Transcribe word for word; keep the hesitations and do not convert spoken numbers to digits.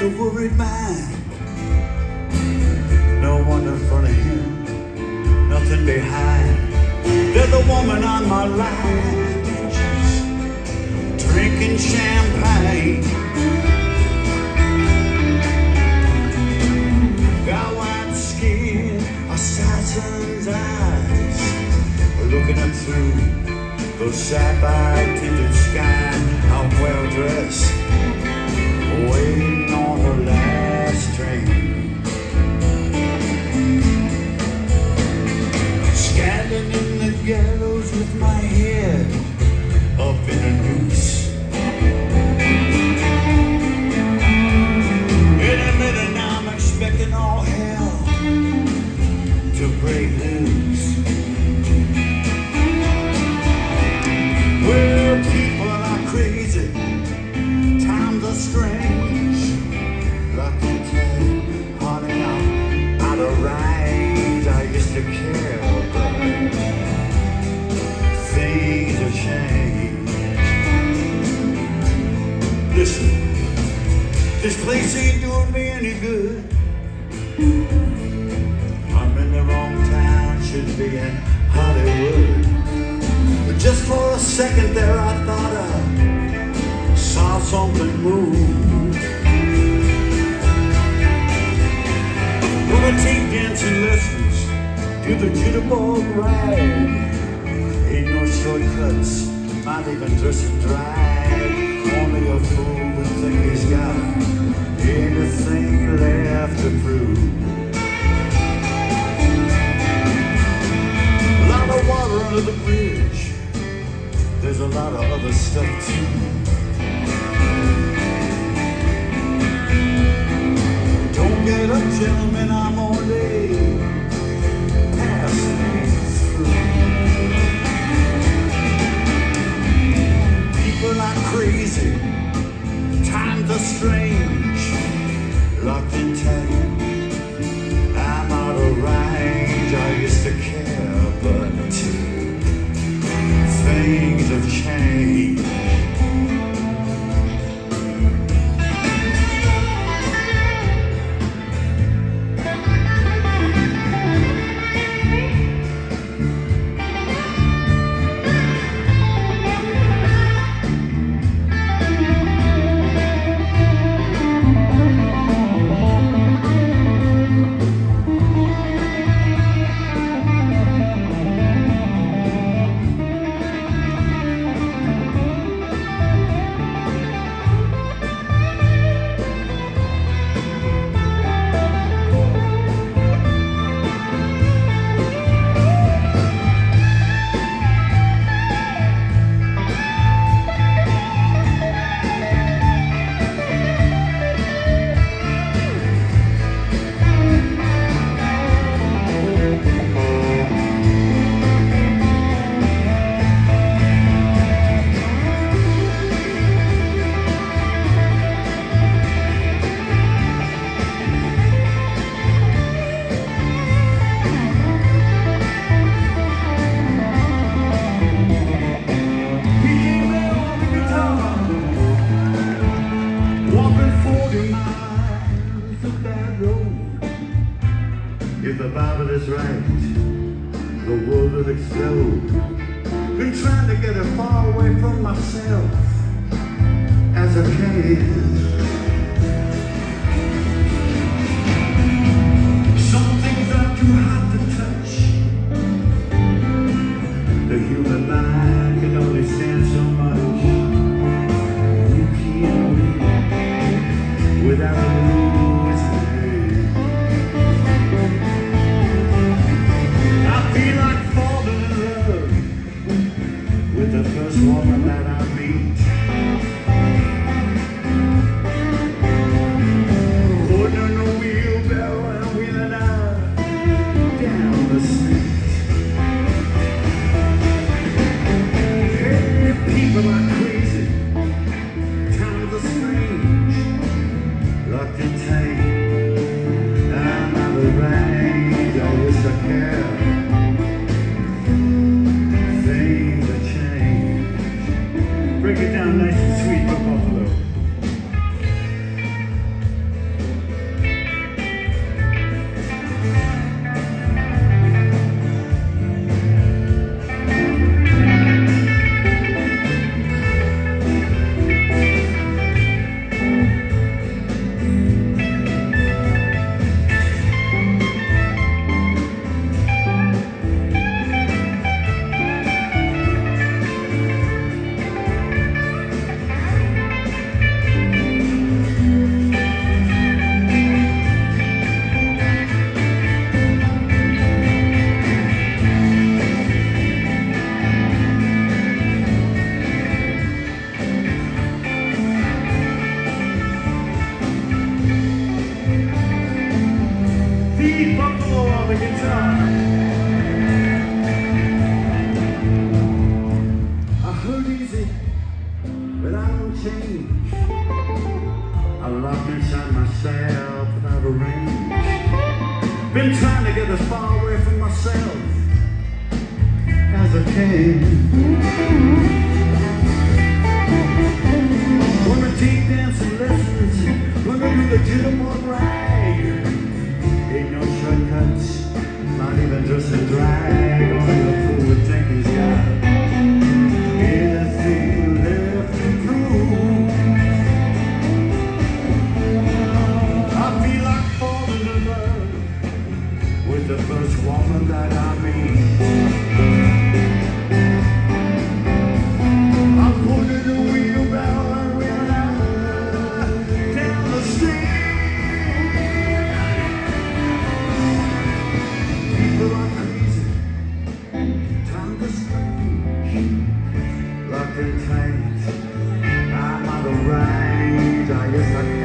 a worried mind. No one in front of him, nothing behind. There's a woman on my line, just drinking champagne. Got white skin, assassin's eyes, looking up through those sapphire tinted skies. I'm well dressed, waiting on her last train. Standing in the gallows with my head up in a noose. In a minute now I'm expecting all hell to break loose. Well, people are crazy, times are strange. Locked in time, haunting out, out of range. I used to care, but things have changed. Listen, this place ain't doing me any good. I'm in the wrong town, should be in Hollywood. But just for a second there I thought I saw something move. Well, I take dancing lessons to the jitterbug rag. Ain't no shortcuts, not even just a drag. Only a fool would think he's got anything left to prove. A lot of water under the bridge, there's a lot of other stuff too. Don't get up, gentlemen, I'm only passing through. People are crazy, times are strange. Locked in time, I'm out of range. I used to care, but things have changed. If the Bible is right, the world will explode. Been trying to get as far away from myself as I can. Some things are too hot to touch. The human mind can only stand so much. You can't live without a losing. The first woman that I meet, putting on a wheelbarrow and wheeling out down the street. Wanna take dancing lessons, wanna do the jitterbug ride. Ain't no shortcuts, not even just a drag. Only a fool would think he's got anything left to prove. I feel like falling in love with the first woman that I meet. I put in a wheelbarrow and ran out down the street. People are crazy, time to strange, locked in tight. I'm out of range, I guess I can't.